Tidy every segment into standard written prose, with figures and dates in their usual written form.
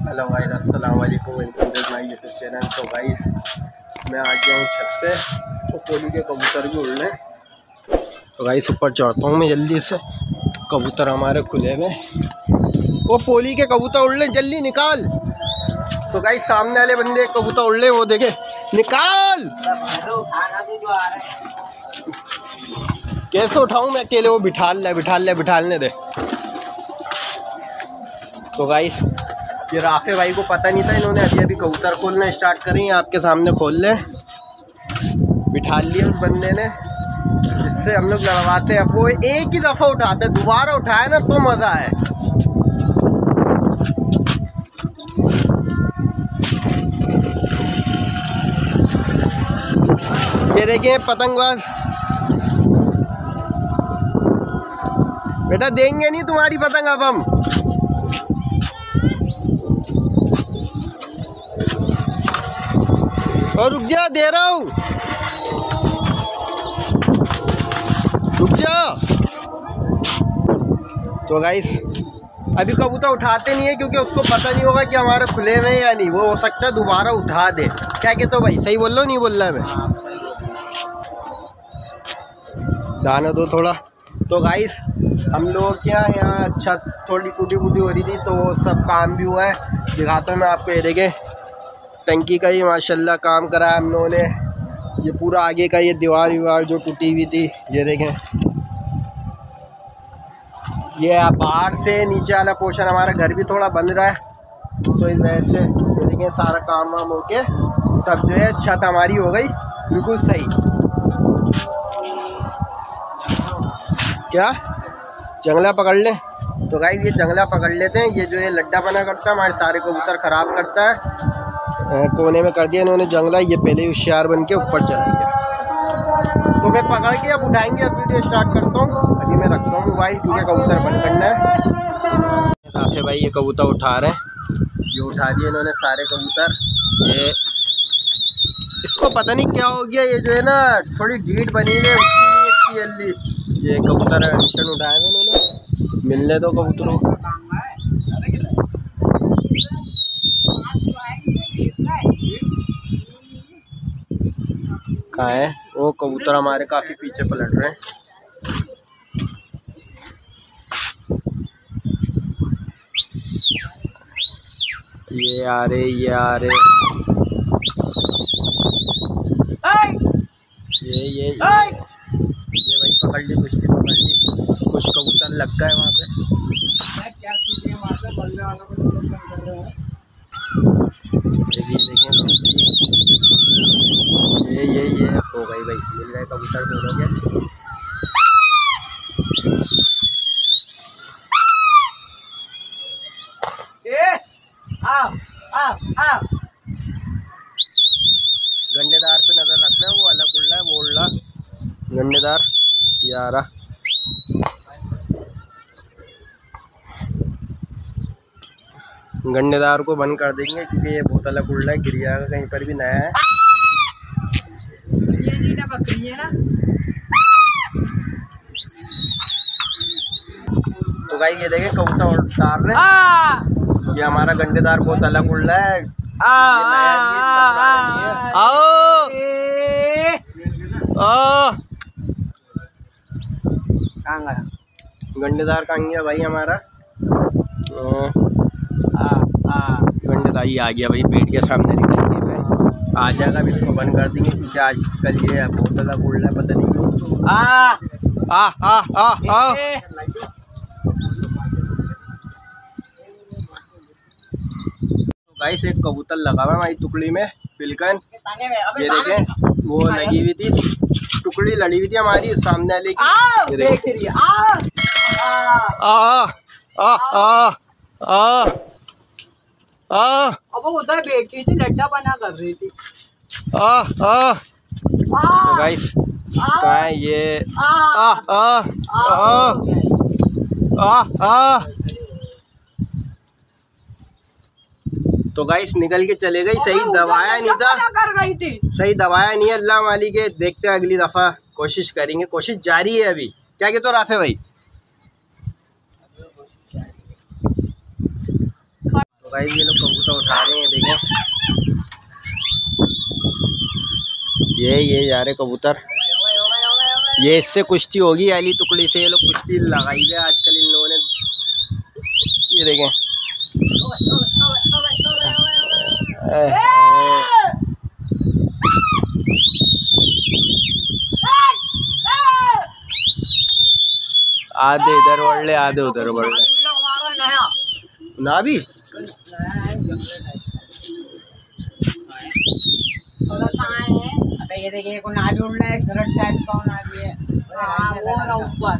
Hello guys, अस्सलाम वालेकुम, welcome to my YouTube channel. तो गाइस मैं आ गया हूँ छत पे, तो कोहली के कबूतर भी उड़ रहे हैं। तो गाइस ऊपर चढ़ता हूँ मैं जल्दी से। कबूतर हमारे खुले में, वो पोली के कबूतर उड़ रहे, जल्दी निकाल। तो गाइस सामने वाले बंदे कबूतर उड़ रहे, वो देखे, निकाल। कैसे उठाऊँ मैं अकेले, वो बिठालने दे। तो गाइस ये राफे भाई को पता नहीं था, इन्होंने अभी कबूतर खोलना स्टार्ट करी, आपके सामने खोल ले। बिठा लिया उस बंदे ने, जिससे हम लोग लड़वाते हैं। वो एक ही दफ़ा उठाते, दोबारा उठाए ना तो मज़ा है। ये देखिए पतंगबाज, बेटा देंगे नहीं तुम्हारी पतंग अब हम। और रुक जा, दे रहा हूँ, रुक जा। तो गाइस अभी कबूतर उठाते नहीं है, क्योंकि उसको पता नहीं होगा कि हमारे खुले में या नहीं। वो हो सकता है दोबारा उठा दे। क्या कहते हो भाई, सही बोल लो, नहीं बोल रहा है मैं? दाना दो थोड़ा। तो गाइस हम लोग क्या यहाँ छत थोड़ी टूटी फूटी हो रही थी, तो सब काम भी हुआ है। दिखाता हूँ मैं आपको। ये देखें टंकी का ही माशाल्लाह काम करा है हम लोगों ने। ये पूरा आगे का ये दीवार जो टूटी हुई थी, ये देखें। ये बाहर से नीचे वाला पोर्शन, हमारा घर भी थोड़ा बन रहा है, तो इस वजह से ये देखें सारा काम वाम होके सब जो है छत हमारी हो गई बिल्कुल सही। क्या जंगला पकड़ ले? तो गाइस ये जंगला पकड़ लेते हैं। ये जो है लड्डा बना करता है, हमारे सारे कबूतर ख़राब करता है। कोने में कर दिया इन्होंने जंगला। ये पहले होशियार बन के ऊपर चला गया। तो मैं पकड़ के अब उठाएंगे, अब वीडियो स्टार्ट करता हूँ। अभी मैं रखता हूँ मोबाइल, क्योंकि कबूतर बंद करना है। राफे भाई ये कबूतर उठा रहे हैं, ये उठा दिए इन्होंने सारे कबूतर। ये इसको पता नहीं क्या हो गया, ये जो है ना थोड़ी ढीठ बनी हुई है जल्दी। ये कबूतर रिटर्न उठाए हैं इन्होंने, मिलने दो कबूतरों। कहाँ है वो कबूतर? हमारे काफ़ी पीछे पलट रहे हैं। ये आ रहे ये भाई पकड़ ली, कुश्ती पकड़ ली। कुछ कबूतर लग गए वहाँ पे। ये हो गई भाई, मिल गए कबूतर दोनों के। गंडेदार पे नजर रखना है, वो अलग उड़ रहा है, वो उड़ रहा गंडेदार। ये आ रहा। गंडेदार को बंद कर देंगे, क्योंकि ये बहुत अलग उड़ रहा है, गिर जाएगा कहीं पर भी। नया है ये बकरी है ना। तो गाइस ये देखें कबूतर उतार रहे हैं। ये हमारा गंडेदार बहुत अलग उड़ रहा है। गंडेदार कहाँ गया भाई हमारा? गंडेदार ये आ गया भाई, पेट के सामने निकलती है। आ जाएगा, अभी इसको बंद कर देंगे, क्योंकि आजकल ये बहुत अलग उड़ रहा है, पता नहीं क्यों। गाइस एक कबूतर लगा हुआ है हमारी टुकड़ी में, पिलकन। ये देखें वो लगी हुई थी, टुकड़ी लड़ी हुई थी हमारी सामने वाले की। ये देखिए अब वो उधर बैठी थी, लड्डा बना कर रही थी। तो गाइस कहाँ है ये? तो गाइस निकल के चले गई। सही दबाया नहीं था, सही दबाया नहीं है। अल्लाह मालिक है, देखते हैं अगली दफ़ा कोशिश करेंगे। कोशिश जारी है अभी। क्या कहते हो राफे भाई? भाई ये लोग कबूतर उठा रहे हैं, देखें ये जा रहे कबूतर। ये इससे कुश्ती होगी आली टुकड़ी से, ये लोग कुश्ती लगाई है आजकल इन लोगों ने। ये देखें आधे इधर बढ़ ले आधे उधर बढ़ ले ना भी। ये देखिए को ना भी उड़ना है, घरट टाइप का ना भी है। वो ना ऊपर।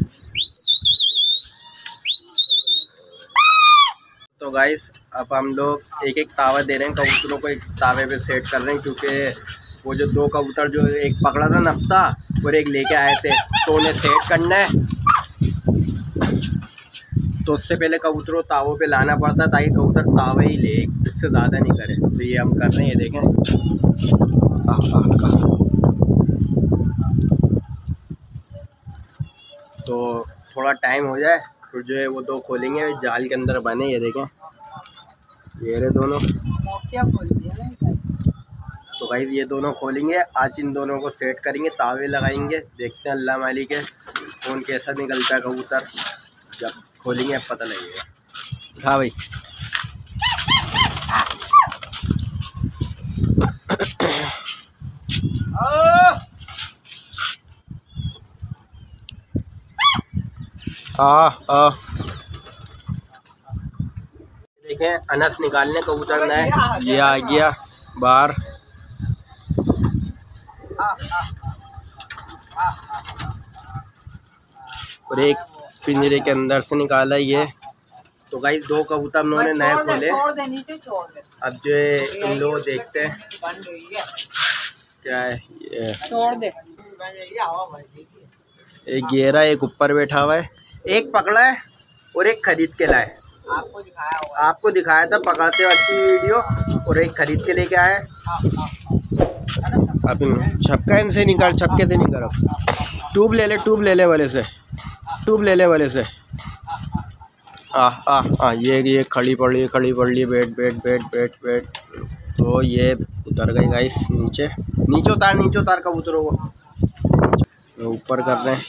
तो गाइस अब हम लोग एक एक तावा दे रहे हैं कबूतरों को, एक तावे पे सेट कर रहे हैं, क्योंकि वो जो दो कबूतर जो एक पकड़ा था नफ्ता और एक लेके आए थे, तो उन्हें सेट करना है। तो उससे पहले कबूतरों को तावों पे लाना पड़ता है ताकि कबूतर तावे ही ले, इससे ज़्यादा नहीं करे। तो ये हम कर रहे हैं, ये देखें। तो थोड़ा टाइम हो जाए तो जो है वो दो खोलेंगे, जाल के अंदर बने। ये देखें ये रहे दोनों। तो भाई ये दोनों खोलेंगे, आज इन दोनों को सेट करेंगे, तावे लगाएंगे, देखते हैं अल्लाह मालिक है कौन कैसा निकलता है कबूतर। जब खोलेंगे अब पता लगेगा। हाँ भाई देखें अनस निकालने कबूतर ना है, ये आ गया बाहर। और एक पिंजरे के अंदर से निकाला ये। तो गाइस दो कबूतर हम लोगों ने नए खोले। अब जो इन लोग देखते हैं क्या है ये। छोड़ दे। एक गेरा, एक ऊपर बैठा हुआ है, एक पकड़ा है और एक खरीद के लाए। आपको दिखाया था पकड़ते वक्त की वीडियो, और एक खरीद के लेके आए। अब छक्का इनसे निकाल, छक्के से निकाल। ट्यूब ले ले, ट्यूब ले ले वाले से, ट्यूब ले ले वाले से। ये खड़ी पड़ रही है, खड़ी पड़ रही है। बैठ बैठ बैठ बैठ बैठ। तो ये उतर गई गाइस नीचे, नीचे उतार, नीचे उतार कबूतरों को। ऊपर कर रहे हैं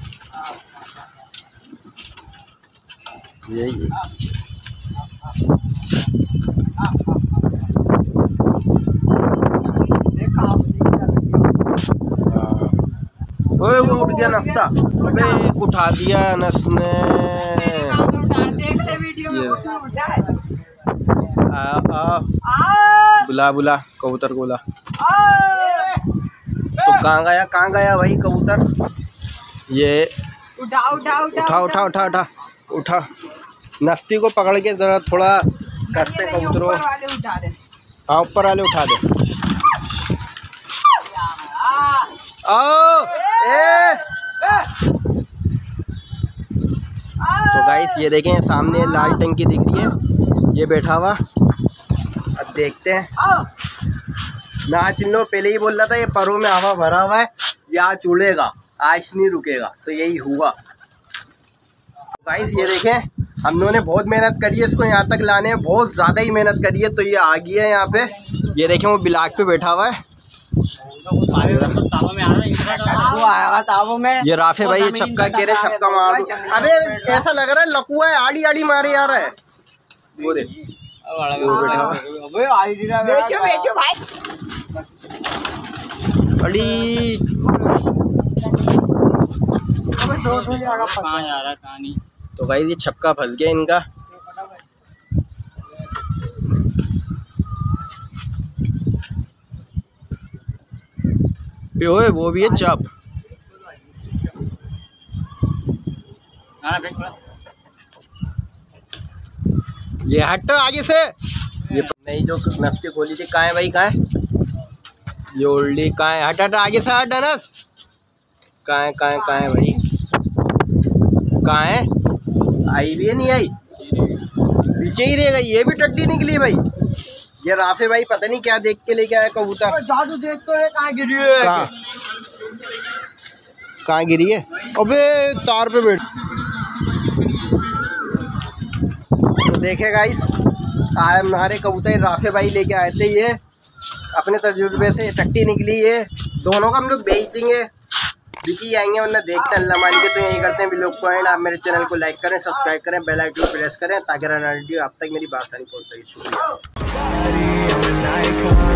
ये ओए वो उठ गया नफ्ता। अबे उठा दिया अनस ने। बुला बुला कबूतर को बुला। तो कहाँ गया भाई कबूतर? ये उठा उठा उठा उठा उठा उठा उठा। नफ्ती को पकड़ के जरा थोड़ा करते कबूतरों। हाँ ऊपर वाले उठा दे। आओ तो गाइस ये देखें सामने लाल टंकी दिख रही है, ये बैठा हुआ। अब देखते हैं। मैं आज इन लोग पहले ही बोल रहा था ये परों में हवा भरा हुआ है, ये आज उड़ेगा, आज नहीं रुकेगा। तो यही हुआ। गाइस ये देखें हम लोगों ने बहुत मेहनत करी है इसको यहाँ तक लाने में, बहुत ज़्यादा ही मेहनत करी है। तो ये आ गया है यहाँ पे। ये देखें वो बिलाक पे बैठा हुआ है। वो आएगा तावों में। ये राफे भाई ये छक्का कह रहे, छक्का मार दो। अबे ऐसा लग रहा है लकुआ है, आड़ी आड़ी मारे जा रहा है। वो देख बेचो बेचो भाई। अड़ी तो भाई ये छक्का फंस गया इनका। ओए वो भी है चाप। ये हट आगे से। ये नहीं जो नफ्ती खोली थी कहाँ है भाई, कहाँ है ये उल्टी, कहाँ है? हट हट आगे से हट डनस। कहाँ है कहाँ है कहाँ है भाई, कहाँ है? आई भी है नहीं आई, पीछे ही रहेगा। ये भी टट्टी निकली भाई। ये राफे भाई पता नहीं क्या देख के लेके आया कबूतर। जादू देख तो है, कहाँ गिरी है? कहाँ गिरी है? अबे तार पे बैठ। तो देखे गाइस हमारे कबूतर राफे भाई लेके आए थे, ये अपने तजुर्बे से इफेक्टिव निकली। ये दोनों को हम लोग बेच देंगे, बिकी जाएंगे, वरना देखते हैं अल्लाह मान के। तो यही करते हैं व्लॉग को एंड। आप मेरे चैनल को लाइक करें, सब्सक्राइब करें, बेल आइकन प्रेस करें ताकि आप तक मेरी बात नहीं पहुँच सके। शुक्रिया।